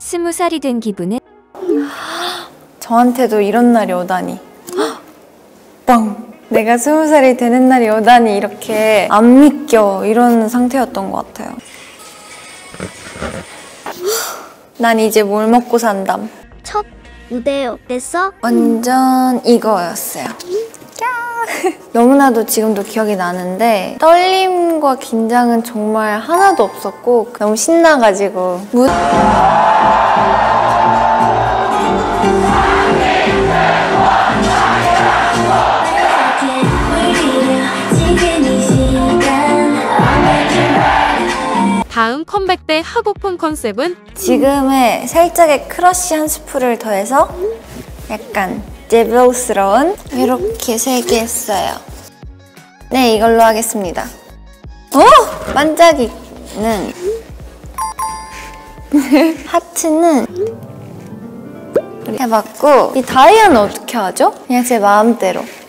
20살이 된 기분은? 저한테도 이런 날이 오다니. 빵! 내가 20살이 되는 날이 오다니 이렇게 안 믿겨 이런 상태였던 것 같아요. 난 이제 뭘 먹고 산담. 첫 무대 어땠어? 완전 이거였어요. 너무나도 지금도 기억이 나는데 떨림과 긴장은 정말 하나도 없었고 너무 신나가지고 다음 컴백 때 하고픈 컨셉은? 지금의 살짝의 크러쉬 한 스푼을 더해서 약간 제브로스러운 이렇게 3개 했어요. 네, 이걸로 하겠습니다. 오! 반짝이는 하트는 해봤고 이 다이아는 어떻게 하죠? 그냥 제 마음대로